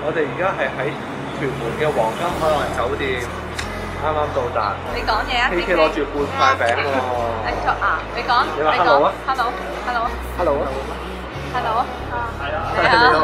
我哋而家係喺屯門嘅黃金海岸酒店，啱啱到達。 你講嘢啊 K K 攞住半塊餅喎。 你作啊？你講。 你話 hello 啊 ？hello，hello，hello。 hello 啊 hello 啊。 係啊。 你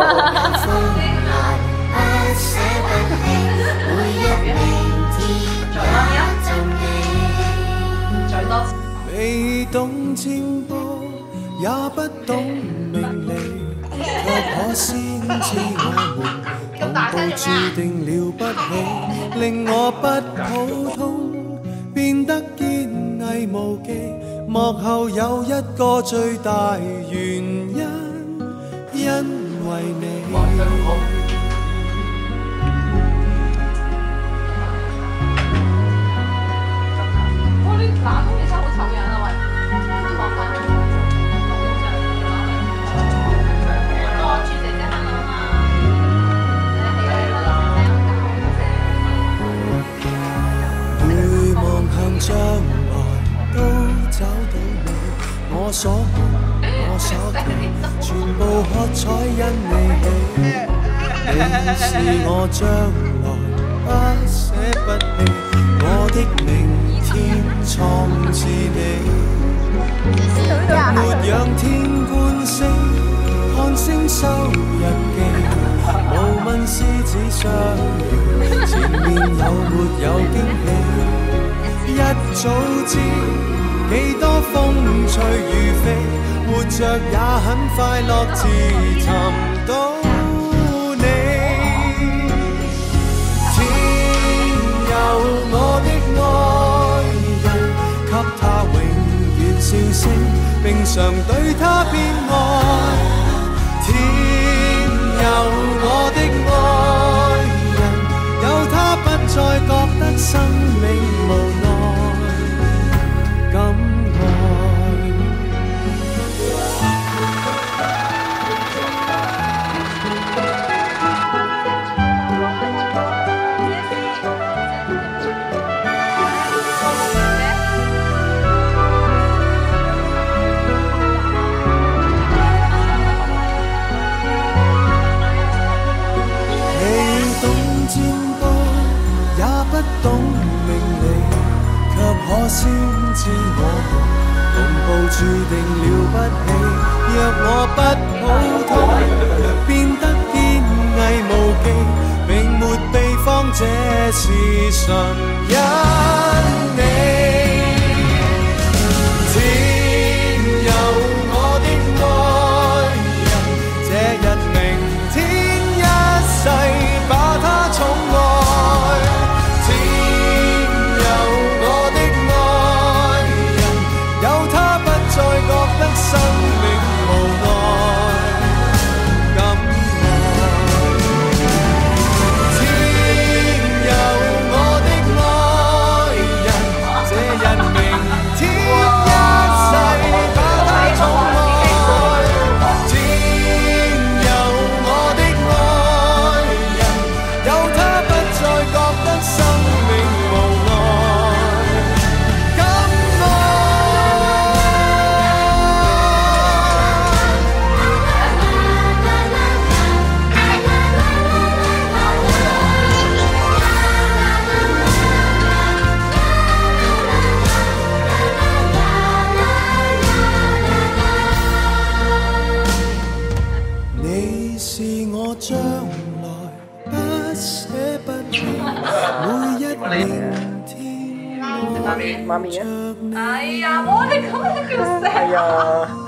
好。 未懂占卜，也不懂命理，卻可先知我們同步注定了不起，令我不普通，變得堅毅無忌。幕後有一個最大原因，因為你。將來都找到你，我所夢我所期，全部喝彩因你起。你是我將來不捨不棄，我的明天創自你。沒仰天觀星，看星收日記，無問獅子相遇，前面有沒有驚喜。一早知幾多風吹雨飛，活着也很快樂，自尋到你。天有我的愛人，給他永遠笑聲，並常對他偏愛。天有我的愛人，有他不再覺得生命無奈。可先知我們同步注定了不起，若我不普通，變得堅毅無忌，並沒秘方，這是純因你。天有我的愛人，這日明天一世把他寵愛。生命無奈，敢愛。天有我的愛人，這日明天一世把他寵愛。天有我的愛人，有他不再覺得生命無奈。將來不捨不棄，每一明天愛着你。 哎呀，我哋咁樣叫食。